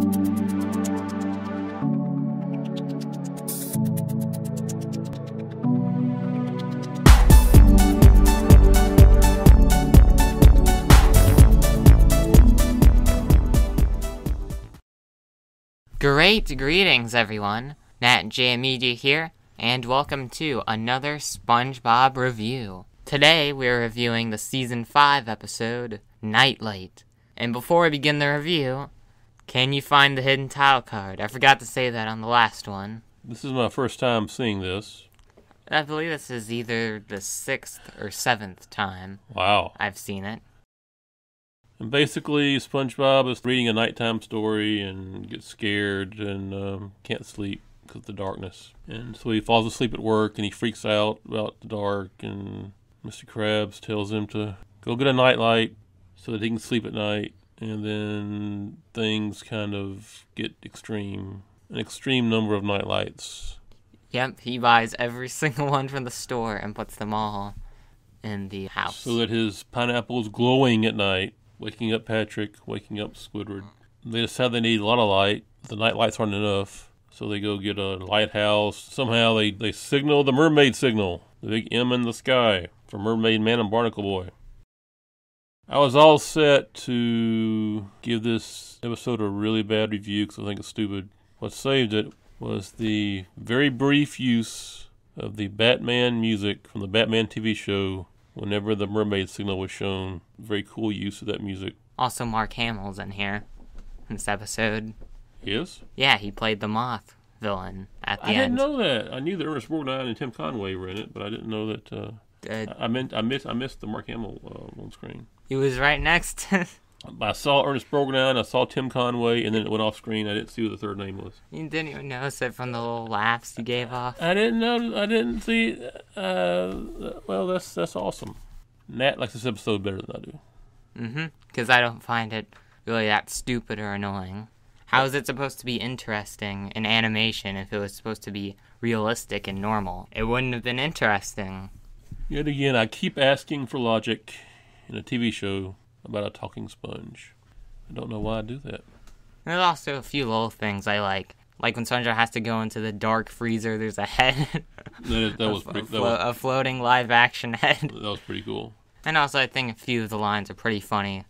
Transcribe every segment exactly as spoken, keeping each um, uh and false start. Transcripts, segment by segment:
Great greetings, everyone. NatJamMedia here, and welcome to another SpongeBob review. Today, we're reviewing the Season five episode, Nightlight. And before we begin the review, can you find the hidden title card? I forgot to say that on the last one. This is my first time seeing this. I believe this is either the sixth or seventh time Wow. I've seen it. And basically, SpongeBob is reading a nighttime story and gets scared and um, can't sleep because of the darkness. And so he falls asleep at work and he freaks out about the dark. And Mister Krabs tells him to go get a nightlight so that he can sleep at night. And then things kind of get extreme. An extreme number of nightlights. Yep, he buys every single one from the store and puts them all in the house. So that his pineapple is glowing at night. Waking up Patrick, waking up Squidward. They decide they need a lot of light. The night lights aren't enough, so they go get a lighthouse. Somehow they, they signal the mermaid signal, the big M in the sky, for Mermaid Man and Barnacle Boy. I was all set to give this episode a really bad review because I think it's stupid. What saved it was the very brief use of the Batman music from the Batman T V show whenever the mermaid signal was shown. Very cool use of that music. Also, Mark Hamill's in here in this episode. Yes? Yeah, he played the Moth villain at the I end. didn't know that. I knew that Ernest Borgnine and Tim Conway were in it, but I didn't know that. Uh, uh, I meant I missed I missed the Mark Hamill uh, on screen. He was right next to... I saw Ernest Borgnine, I saw Tim Conway, and then it went off screen. I didn't see what the third name was. You didn't even notice it from the little laughs you gave off? I didn't know. I didn't see. Uh, well, that's that's awesome. Nat likes this episode better than I do. Mm-hmm. Because I don't find it really that stupid or annoying. How is it supposed to be interesting in animation if it was supposed to be realistic and normal? It wouldn't have been interesting. Yet again, I keep asking for logic in a T V show about a talking sponge. I don't know why I do that. There's also a few little things I like. Like when SpongeBob has to go into the dark freezer, there's a head. that, that was a, pretty, a, that was, a floating live-action head. That was pretty cool. And also, I think a few of the lines are pretty funny.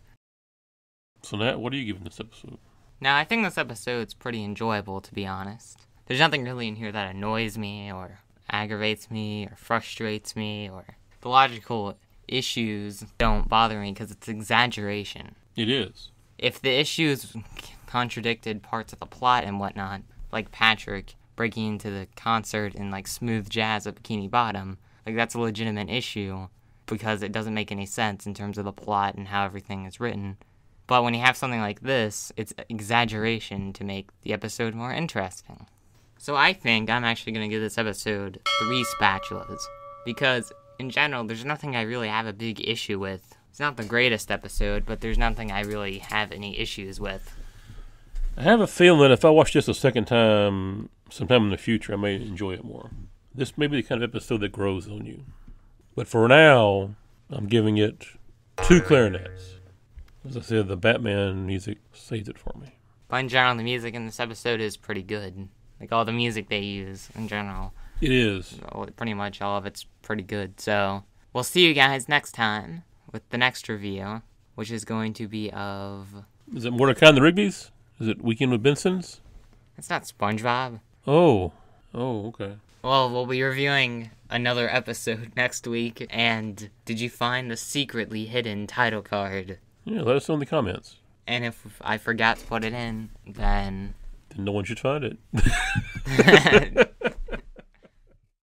So, Nat, what are you giving this episode? Now, I think this episode's pretty enjoyable, to be honest. There's nothing really in here that annoys me, or aggravates me, or frustrates me, or... The logical issues don't bother me because it's exaggeration. It is. If the issues contradicted parts of the plot and whatnot, like Patrick breaking into the concert in, like, smooth jazz at Bikini Bottom, like, that's a legitimate issue because it doesn't make any sense in terms of the plot and how everything is written. But when you have something like this, it's exaggeration to make the episode more interesting. So I think I'm actually going to give this episode three spatulas. Because, in general, there's nothing I really have a big issue with. It's not the greatest episode, but there's nothing I really have any issues with. I have a feeling that if I watch this a second time, sometime in the future, I may enjoy it more. This may be the kind of episode that grows on you. But for now, I'm giving it two clarinets. As I said, the Batman music saves it for me. But in general, the music in this episode is pretty good. Like, all the music they use in general. It is. Pretty much all of it's pretty good. So, we'll see you guys next time with the next review, which is going to be of... Is it Mordecai and the Rigby's? Is it Weekend with Benson's? It's not SpongeBob. Oh. Oh, okay. Well, we'll be reviewing another episode next week. And did you find the secretly hidden title card? Yeah, let us know in the comments. And if I forgot to put it in, then... Then no one should find it.